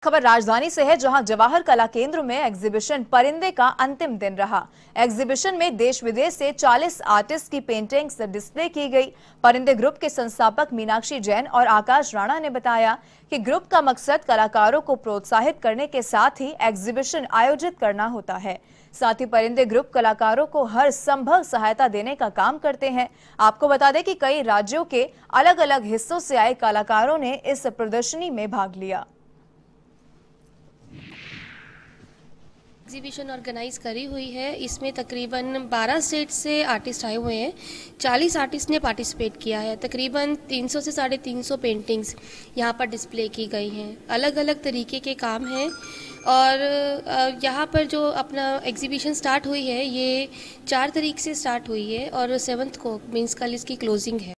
खबर राजधानी से है, जहां जवाहर कला केंद्र में एग्जीबिशन परिंदे का अंतिम दिन रहा। एग्जीबिशन में देश विदेश से 40 आर्टिस्ट की पेंटिंग्स डिस्प्ले की गई। परिंदे ग्रुप के संस्थापक मीनाक्षी जैन और आकाश राणा ने बताया कि ग्रुप का मकसद कलाकारों को प्रोत्साहित करने के साथ ही एग्जीबिशन आयोजित करना होता है। साथ ही परिंदे ग्रुप कलाकारों को हर संभव सहायता देने का काम करते हैं। आपको बता दें कि कई राज्यों के अलग अलग हिस्सों से आए कलाकारों ने इस प्रदर्शनी में भाग लिया। एग्जीबिशन ऑर्गेनाइज करी हुई है। इसमें तकरीबन 12 स्टेट से आर्टिस्ट आए हुए हैं। 40 आर्टिस्ट ने पार्टिसिपेट किया है। तकरीबन 300 से 350 पेंटिंग्स यहाँ पर डिस्प्ले की गई हैं। अलग अलग तरीके के काम हैं और यहाँ पर जो अपना एग्जीबिशन स्टार्ट हुई है ये 4 तारीख से स्टार्ट हुई है और 7th को मीन्स कल इसकी क्लोजिंग है।